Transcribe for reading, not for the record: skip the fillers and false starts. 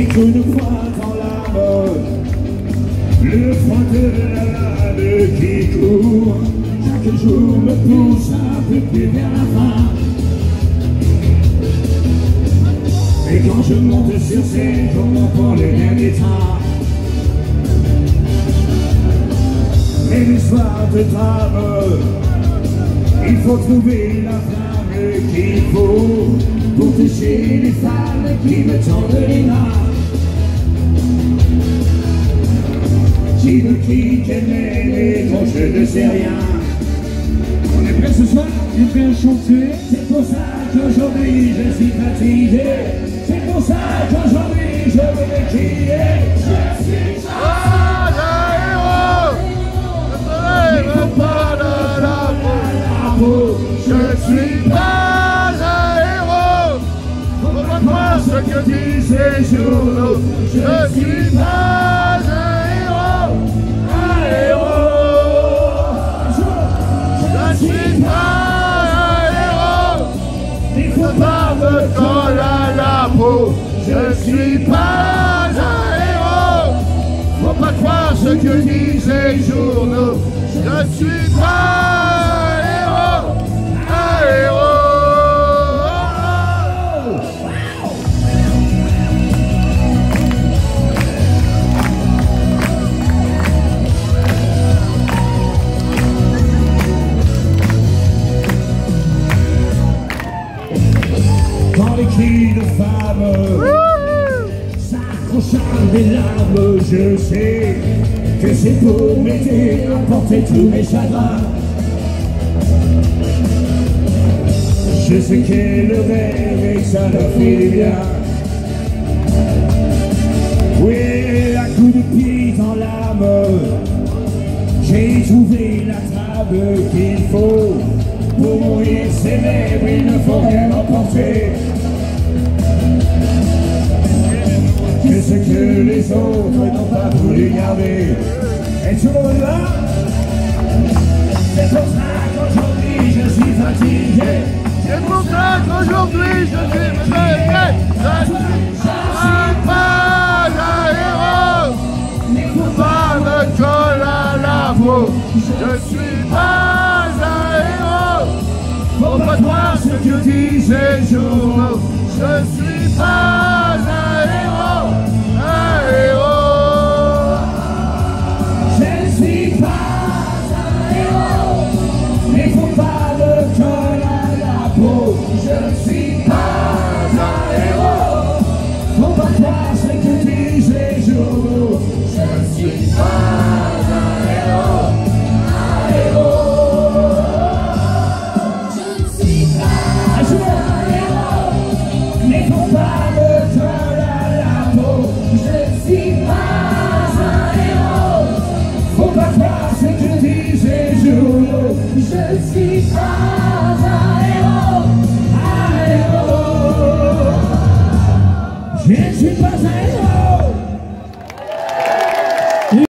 et qu'une fois dans l'âme, le froid de la lame qui court, chaque jour me pousse un peu plus vers la fin. Et quand je monte sur scène, comment pour le dernier train, et l'histoire de drame, il faut trouver la flamme qu'il faut pour toucher les femmes qui me tendent les mains. Qui me quitte, qu'elle m'aime et dont je ne sais rien. On est prêts ce soir? On est prêts à chanter? C'est pour ça qu'aujourd'hui je suis fatigué. C'est pour ça qu'aujourd'hui je vais crier. Je suis pas un héros. Ne me lève pas de la peau. Je suis pas un héros. Faut pas croire ce que disent les journaux. Je suis pas un héros. Un héros. Je suis pas un héros. Il faut pas me coller à la peau. Je suis pas un héros. Faut pas croire ce que disent les journaux. Je suis pas un héros. Un héros. Dans les cris de femmes, s'accrochant des larmes, je sais que c'est pour m'aider à porter tous mes chagrins. Je sais qu'elle le rêve et que ça leur fait du bien. Oui, à coups de pied dans l'âme, j'ai trouvé la table qu'il faut. Pour mourir célèbre, il ne faut rien emporter. Que ce que les autres n'ont pas voulu garder. Et tout le monde là? C'est pour ça qu'aujourd'hui je suis fatigué. C'est pour ça qu'aujourd'hui je suis fatigué. Je suis pas un héros. Il faut pas me coller à la peau. Je suis pas un héros. Faut pas croire ce que disent les journaux. Je suis pas